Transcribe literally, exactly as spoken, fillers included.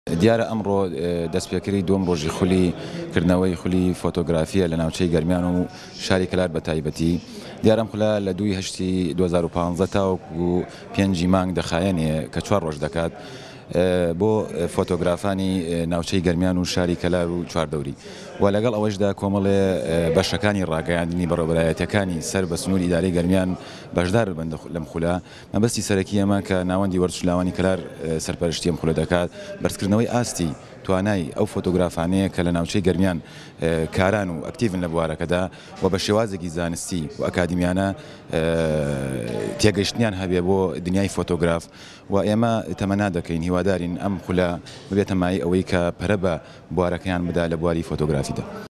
دیارە ئەمڕۆ دەستپێکردی دووەم ڕۆژی خولی کردنەوەی خولی فۆتۆگرافیە لە ناوچەی گەرمیان و شاری کەلار بە تایبەتی. دیارەم خولە لە دووی هەشتی دوو هەزار و پانزدە تاوەکو پێنجی مانگ دەخایەنێ کە چوار ڕۆژ دەکات بۆ فۆتۆگرافانی ناوچەی گەرمیان و شاری کەلار و چواردەوری و لەگەڵ ئەوەشدا کۆمەڵێ بەشەکانی ڕاگەیاندنی بەڕێوەبەرایەتەکانی سەر بە سنووری ئیدارەی گەرمیان بەشدار بن لەم خولە. مەبەستی سەرەکی ئەمە کە ناوەندی وەرزشلاوانی کەلار سەرپەرشتی ئەم خولە دەکات بەرزکردنەوەی ئاستی توانای ئەو فۆتۆگرافانەیە کە لە ناوچەی گەرمیان کاران و ئەکتیڤن لە بوارەکەدا و بە شێوازێکی زانستی و ئەکادیمیانە تێگەیشتنیان هەبێ بۆ دنیای فۆتۆگراف و ئێمە تەمەنا دەکەین هیوادارین ئەم خولە ببێتە مای ئەوەی کە پەرە بە بوارەکەیان بدا لە بواری فۆتۆگرافیدا.